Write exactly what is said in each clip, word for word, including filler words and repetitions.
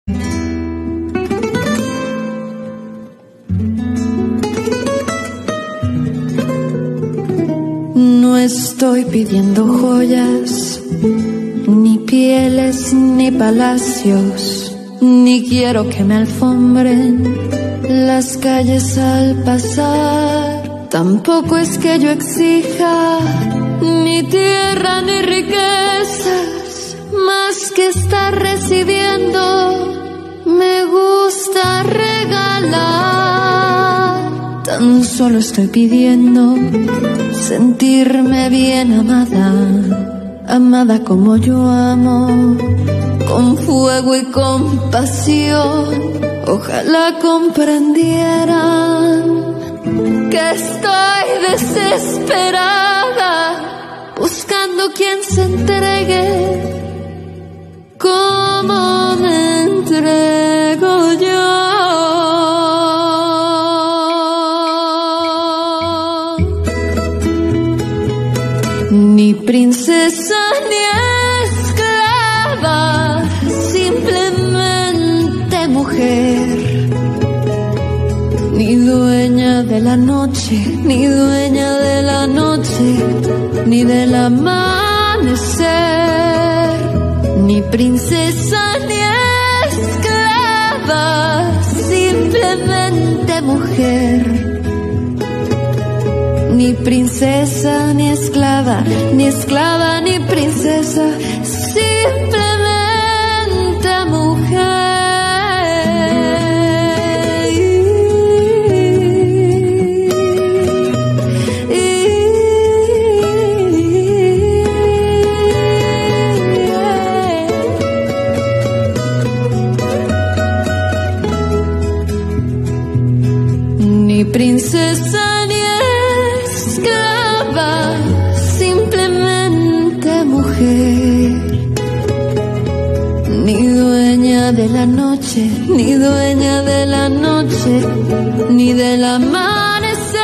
No estoy pidiendo joyas, ni pieles, ni palacios, ni quiero que me alfombren las calles al pasar. Tampoco es que yo exija ni tierra ni riquezas, más que estar residiendo me gusta regalar. Tan solo estoy pidiendo sentirme bien amada, amada como yo amo, con fuego y con pasión. Ojalá comprendieran que estoy desesperada, buscando quien se entregue como me entrego yo. Ni princesa ni esclava, simplemente mujer. Ni dueña de la noche, ni dueña de la noche, ni del amanecer. Ni princesa ni esclava, simplemente mujer. Ni princesa ni esclava, ni esclava ni princesa, simplemente mujer. Ni princesa ni esclava, simplemente mujer. Ni dueña de la noche, ni dueña de la noche, ni del amanecer.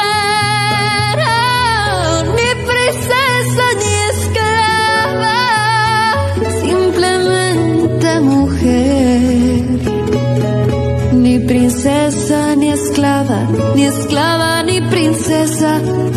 Oh, ni princesa ni esclava, simplemente mujer. Ni princesa ni esclava, ni esclava ni princesa,